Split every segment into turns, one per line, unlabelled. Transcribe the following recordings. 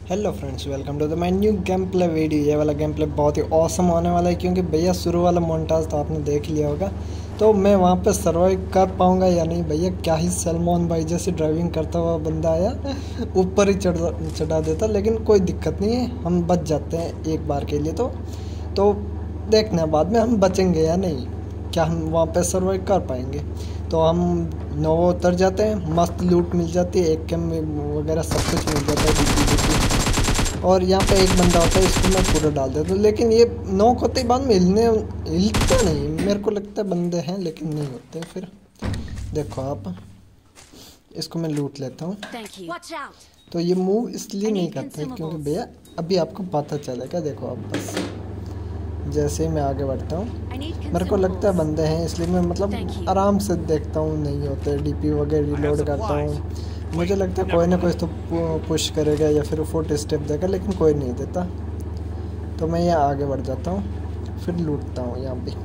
Hello friends, welcome to the my new game play video. ये वाला game play बहुत ही awesome होने वाला है क्योंकि भैया शुरू वाला मोन्टाज तो आपने देख लिया होगा। तो मैं वहाँ पे सर्वाइव कर पाऊँगा या नहीं भैया, क्या ही सलमान भाई जैसे ड्राइविंग करता हुआ बंदा आया ऊपर ही चढ़ा देता, लेकिन कोई दिक्कत नहीं है, हम बच जाते हैं एक बार के लिए। तो देखना बाद में हम बचेंगे या नहीं, क्या हम वहाँ पे सर्वाइव कर पाएंगे। तो हम नोवा उतर जाते हैं, मस्त लूट मिल जाती है, एक कैम वगैरह सब कुछ मिल जाता है डीपी। और यहाँ पे एक बंदा होता है, इसको मैं पूरा डाल देता हूँ, लेकिन ये नॉक होते ही बाद में हिलता नहीं। मेरे को लगता है बंदे हैं लेकिन नहीं होते। फिर देखो आप, इसको मैं लूट लेता हूँ। तो ये मूव इसलिए नहीं करते क्योंकि भैया अभी आपको पता चलेगा। देखो आप, बस जैसे ही मैं आगे बढ़ता हूँ मेरे को लगता है बंदे हैं, इसलिए मैं मतलब आराम से देखता हूँ, नहीं होते। डीपी वगैरह रिलोड करता हूँ, मुझे लगता है कोई ना कोई तो पुश करेगा या फिर फुट स्टेप देगा, लेकिन कोई नहीं देता। तो मैं यहाँ आगे बढ़ जाता हूँ, फिर लूटता हूँ। यहाँ भी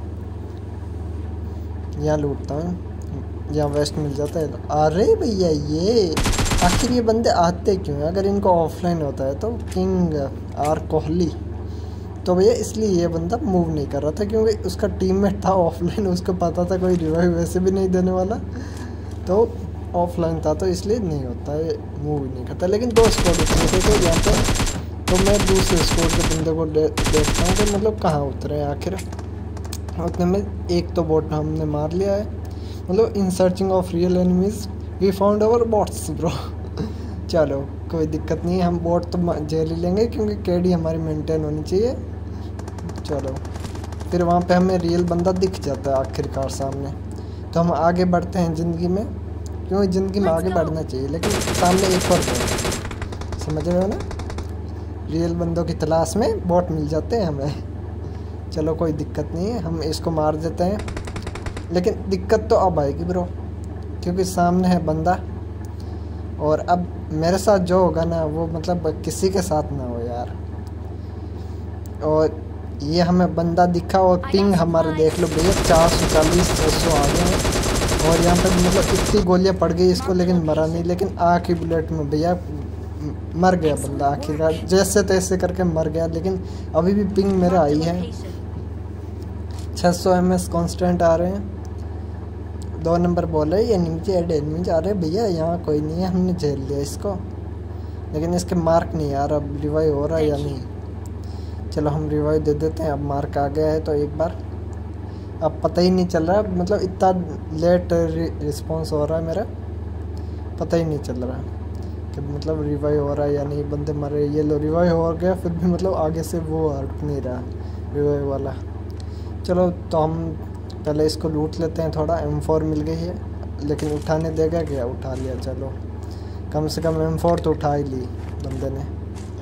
यहाँ लूटता हूँ, यहाँ वेस्ट मिल जाता है। अरे भैया ये आखिर ये बंदे आते क्यों हैं? अगर इनको ऑफलाइन होता है तो किंग आर कोहली, तो भैया इसलिए ये बंदा मूव नहीं कर रहा था क्योंकि उसका टीममेट था ऑफलाइन, उसको पता था कोई रिवाइव वैसे भी नहीं देने वाला, तो ऑफलाइन था, तो इसलिए नहीं होता है, मूव नहीं करता। लेकिन दो स्कोर उतरे थे तो यहाँ पर, तो मैं दूसरे स्कोर के बंदे को देखता हूँ कि मतलब कहाँ उतरे आखिर। उतने में एक तो बोट हमने मार लिया है। मतलब in searching of real enemies we found our bots bro. चलो कोई दिक्कत नहीं है, हम बोट तो जेल ही लेंगे क्योंकि केडी हमारी मेंटेन होनी चाहिए। चलो फिर वहाँ पे हमें रियल बंदा दिख जाता है आखिरकार सामने, तो हम आगे बढ़ते हैं ज़िंदगी में, क्योंकि ज़िंदगी में आगे बढ़ना चाहिए। लेकिन सामने एक और बोट, समझ रहे हो ना, रियल बंदों की तलाश में बोट मिल जाते हैं हमें। चलो कोई दिक्कत नहीं है, हम इसको मार देते हैं। लेकिन दिक्कत तो अब आएगी ब्रो, क्योंकि सामने है बंदा, और अब मेरे साथ जो होगा ना वो मतलब किसी के साथ ना हो यार। और ये हमें बंदा दिखा और पिंग हमारे देख लो भैया 440 600 आ गए हैं। और यहाँ पे मतलब इतनी गोलियाँ पड़ गई इसको, लेकिन मरा नहीं। लेकिन आखिरी बुलेट में भैया मर गया बंदा आखिरकार, जैसे तैसे करके मर गया। लेकिन अभी भी पिंग मेरा आई है, 600 ms कांस्टेंट आ रहे हैं। 2 नंबर बोल रहे एनिमी आ रहे भैया, यहाँ कोई नहीं है, हमने झेल लिया इसको। लेकिन इसके मार्क नहीं आ रहा, अब रिवाइव हो रहा है या नहीं। चलो हम रिवाइव दे देते हैं। अब मार्क आ गया है तो एक बार, अब पता ही नहीं चल रहा, मतलब इतना लेट रिस्पॉन्स हो रहा है मेरा, पता ही नहीं चल रहा कि मतलब रिवाइव हो रहा है या नहीं। बंदे मरे, ये लो रिवाइव हो गया, फिर भी मतलब आगे से वो हट नहीं रहा रिवाइव वाला। चलो तो हम पहले इसको लूट लेते हैं थोड़ा। M4 मिल गई है, लेकिन उठाने देगा क्या? उठा लिया। चलो कम से कम M4 तो उठा ही ली बंदे ने।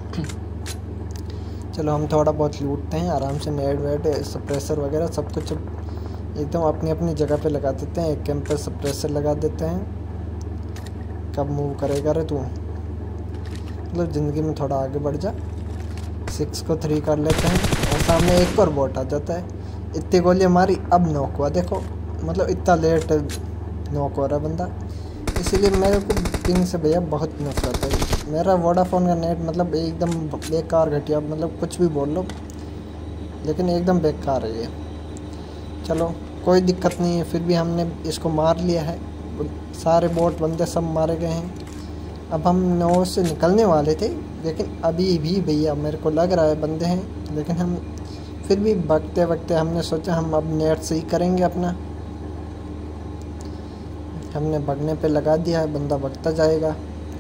चलो हम थोड़ा बहुत लूटते हैं आराम से। नेड वेड सप्रेसर वगैरह सब कुछ एकदम अपनी अपनी जगह पे लगा देते हैं। एक कैंप पे सप्रेसर लगा देते हैं। कब मूव करेगा रे तू? मतलब ज़िंदगी में थोड़ा आगे बढ़ जा। 6 को 3 कर लेते हैं, और सामने एक और बोट आ जाता है। इतनी गोलियाँ मारी, अब नॉक हुआ। देखो मतलब इतना लेट नॉक हो रहा बंदा, इसीलिए मेरे को पिंग से भैया बहुत नफरत है। मेरा वोडाफोन का नेट मतलब एकदम बेकार घटिया, मतलब कुछ भी बोल लो, लेकिन एकदम बेकार है ये। चलो कोई दिक्कत नहीं है, फिर भी हमने इसको मार लिया है। सारे बोट बंदे सब मारे गए हैं। अब हम 9 से निकलने वाले थे, लेकिन अभी भी भैया मेरे को लग रहा है बंदे हैं। लेकिन हम फिर भी भगते भगते हमने सोचा हम अब नेट से ही करेंगे अपना। हमने भगने पे लगा दिया है, बंदा भगता जाएगा।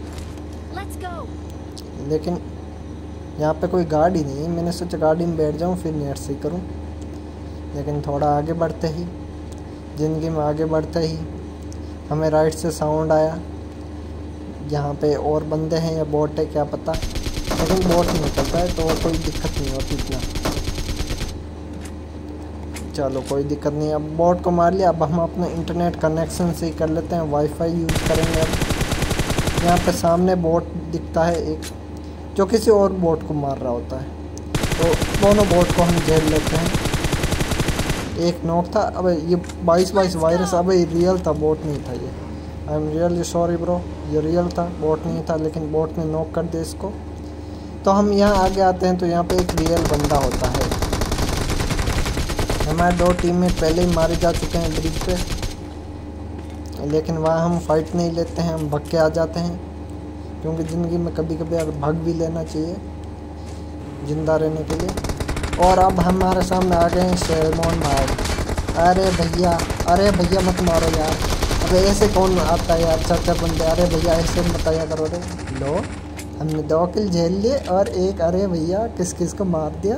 लेकिन यहाँ पे कोई गाड़ी नहीं है, मैंने सोचा गाड़ी में बैठ जाऊँ फिर नेट से ही करूँ। लेकिन थोड़ा आगे बढ़ते ही, ज़िंदगी में आगे बढ़ते ही हमें राइट से साउंड आया। यहाँ पे और बंदे हैं या बोट है क्या पता, लेकिन बोट नहीं निकलता है तो कोई दिक्कत नहीं होती इतना। चलो कोई दिक्कत नहीं, अब बोट को मार लिया। अब हम अपना इंटरनेट कनेक्शन से ही कर लेते हैं, वाईफाई यूज़ करेंगे। अब यहाँ पे सामने बोट दिखता है एक, जो किसी और बोट को मार रहा होता है, तो दोनों बोट को हम झेल लेते हैं। एक नॉक था। अब ये 22 वायरस, अब ये रियल था, बोट नहीं था ये। I am really sorry bro, ये रियल था, बोट नहीं था। लेकिन बोट ने नॉक कर दिया इसको। तो हम यहाँ आगे आते हैं तो यहाँ पे एक रियल बंदा होता है। हमारे 2 टीममेट पहले ही मारे जा चुके हैं ब्रिज पे, लेकिन वहाँ हम फाइट नहीं लेते हैं, हम भाग के आ जाते हैं, क्योंकि ज़िंदगी में कभी कभी भाग भी लेना चाहिए ज़िंदा रहने के लिए। और अब हमारे सामने आ गए हैं सलमान भाई। अरे भैया मत मारो यार। अबे ऐसे कौन आता है यार, 4 बंदे। अरे भैया ऐसे मत आया करो रे। लो हमने 2 किल झेल लिए और एक, अरे भैया किस किस को मार दिया।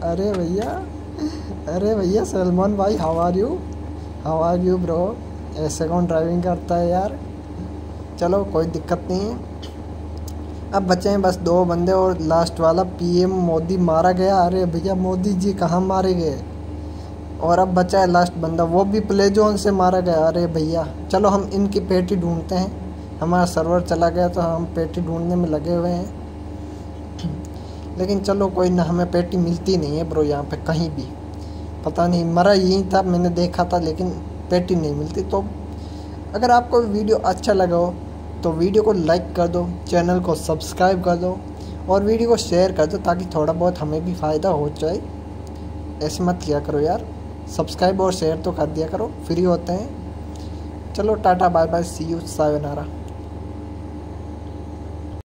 अरे भैया सलमान भाई हाउ आर यू ब्रो। ऐसे कौन ड्राइविंग करता है यार। चलो कोई दिक्कत नहीं है। अब बचे हैं बस 2 बंदे और लास्ट वाला पीएम मोदी मारा गया। अरे भैया मोदी जी कहाँ मारे गए। और अब बचा है लास्ट बंदा, वो भी प्ले जोन से मारा गया। अरे भैया चलो हम इनकी पेटी ढूंढते हैं। हमारा सर्वर चला गया तो हम पेटी ढूंढने में लगे हुए हैं, लेकिन चलो कोई ना, हमें पेटी मिलती नहीं है ब्रो यहाँ पे कहीं भी। पता नहीं, मरा यही था, मैंने देखा था, लेकिन पेटी नहीं मिलती। तो अगर आपको वीडियो अच्छा लगा हो तो वीडियो को लाइक कर दो, चैनल को सब्सक्राइब कर दो और वीडियो को शेयर कर दो, ताकि थोड़ा बहुत हमें भी फ़ायदा हो जाए। ऐसे मत किया करो यार, सब्सक्राइब और शेयर तो कर दिया करो, फ्री होते हैं। चलो tata bye bye, see you, sayonara.